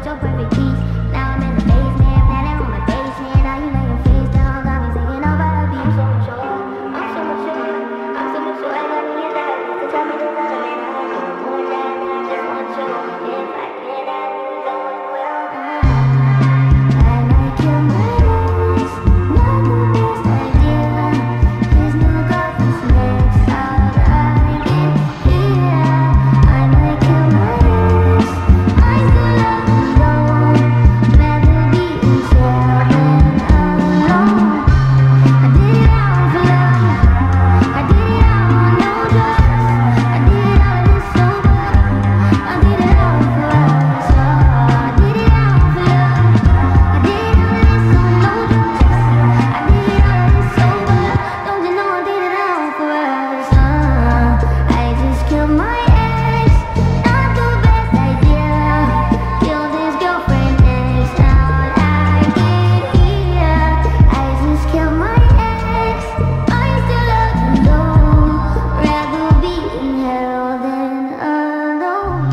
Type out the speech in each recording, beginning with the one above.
with your perfect peace. Now I'm in the basement, planning on my basement. Now you lay your face down, got me singing over the beat. I'm so mature, I'm so mature, I'm so mature. I got me in the habit to tell me this other man I don't want that, I just want you. If I can't have you, no one will. I might kill my ex, not the best idea. His new girlfriend's next, how I get here. I might kill my ex, I still love him though. Rather be in jail than alone. I did it all for love, I did it all on no drugs. I did it all this sober, I did it all for us. I did it all for love, I did all this on no drugs. I did it all this sober, don't you know I did it all for us. I just killed my ex, not the best idea. Killed his girlfriend next, how'd I get here? I just killed my ex, I still love him though. Rather be in hell than alone.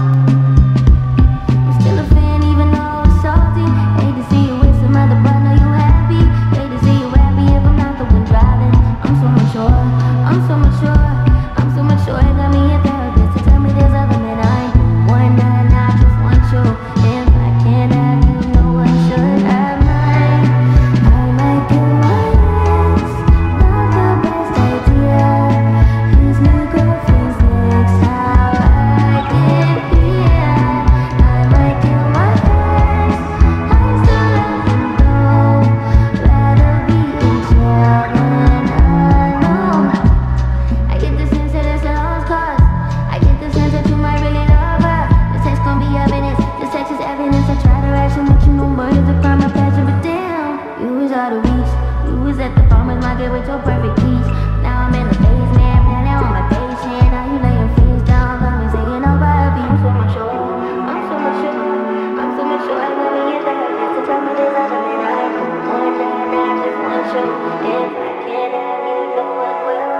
I'm still a fan even though it's salty. Hate to see you with some other, but know you happy. Hate to see you happy if I'm not the one driving. I'm so mature, I'm so mature, I'm so mature. It got me a therapist to tell me there's other men I ain't one that I just want you. If I can't have you, no one should have mine. I might kill my ex, not the best idea. His new girlfriend's next, how I get here. I might kill my ex, I still love him though. Rather be in jail than alone. I get the sense that it's a lost cause. I get the sense that you might really love her. This text gon' be evidence, this text is evidence. I try to ration with you, no murder's a crime of passion. But damn, you was out of reach. You was at the farmer's market with your perfect peach. Now I'm in the basement, planning on my patient. Now you lay your face down, got me singing over a beat. I'm so mature, I'm so mature, I'm so mature. I got me in the habit to tell me there's other men I don't want that, I just want you. If I can't have you, no one will.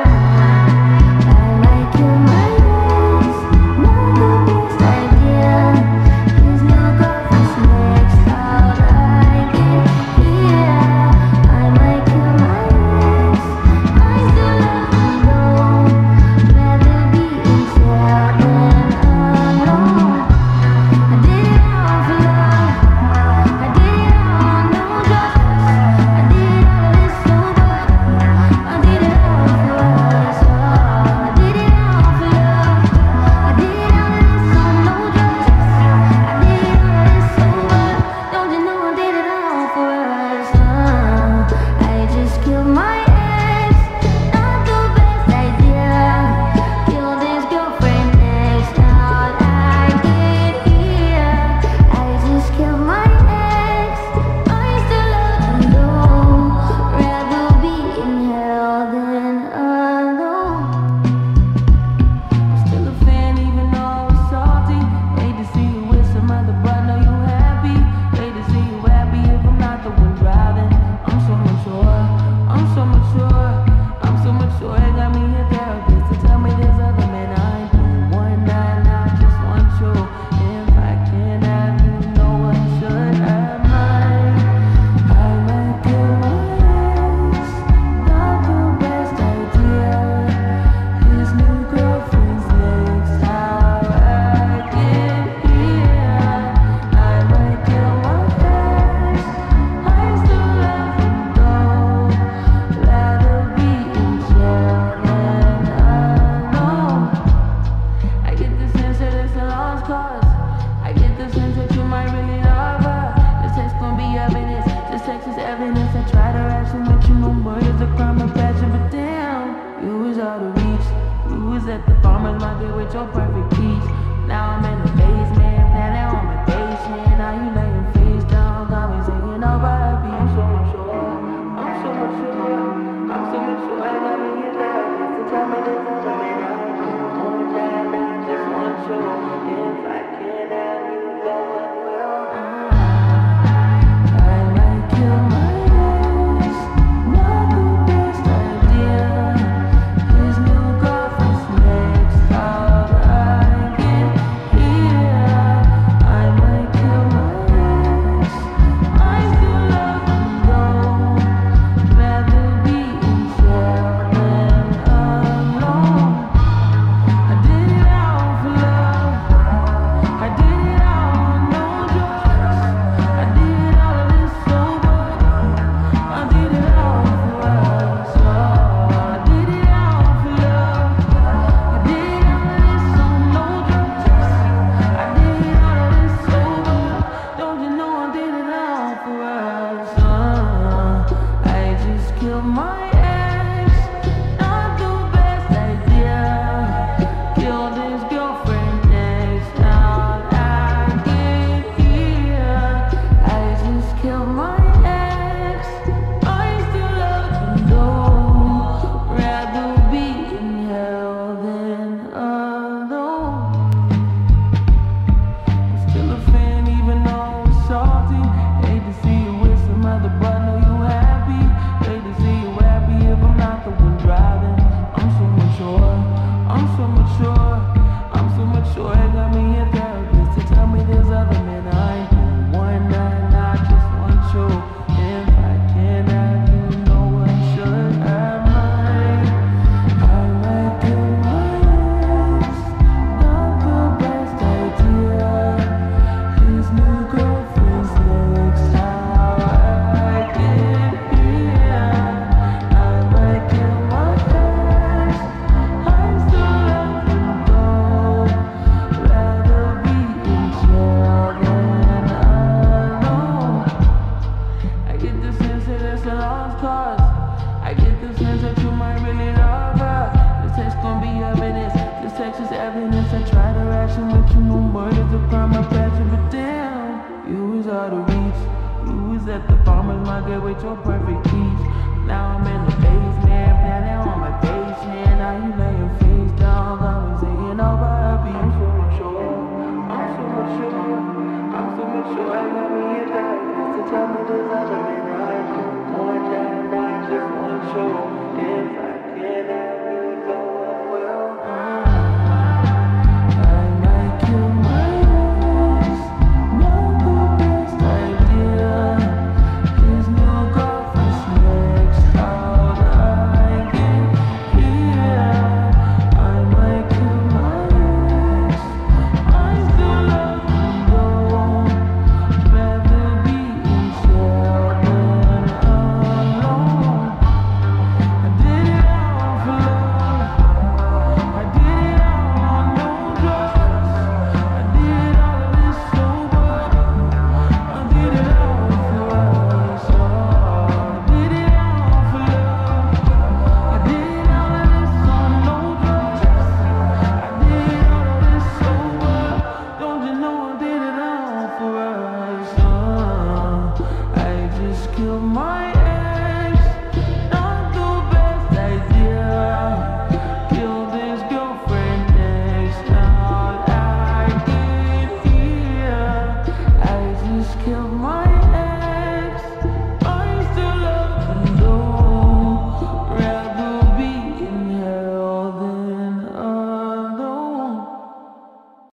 I might kill my ex, not the best idea. His new girlfriend's next, how'd I get here? I might kill my ex, I still love him though. Rather be in jail than alone. I did it all for love, I did it all on no drugs. I did all this sober, I did it all for us. I did it all for love, I did all this on no drugs. I did all this sober, don't you know I did it all for us. I just killed my ex, not the best idea. Killed his girlfriend next, how'd I get here? I just killed my ex, I still love him though. Rather be in hell than alone. I'm still a fan even though it's salty. Hate to see you with some other, but know you happy. Hate to see you happy if I'm not the one driving. I'm so mature, I'm so mature, I'm so mature. It got me a therapist to tell me there's other men I ain't one that I just want you. If I can't have you, no one should have mine. I might kill my ex, not the best idea. His new girlfriend's next, how I get here. I might kill my ex, I still love him though. Rather be in jail than alone. I get the sense that it's a lost cause. I get the sense that you might really love her. This text gon' be evidence, this text is evidence. I try to ration with you, no murder's a crime of passion. But damn, you was out of reach. You was at the farmer's market with your perfect peach. Now I'm in the basement, planning on my patient. Now you lay your face down, got me singing over a beat. I'm so mature, I'm so mature, I'm so mature. I got me in the habit to tell me there's other men I don't want that, I just want you. If I can't have you, no one will. I might kill my ex, not the best idea. His new girlfriend's next, how'd I I get with your perfect peace. Now I'm in the basement, planning on my patient. Now you lay your face down, got me singing over a beat. I'm so mature, I'm so mature, I'm so mature. I got me in that. To tell me there's other men right. More than I just want you.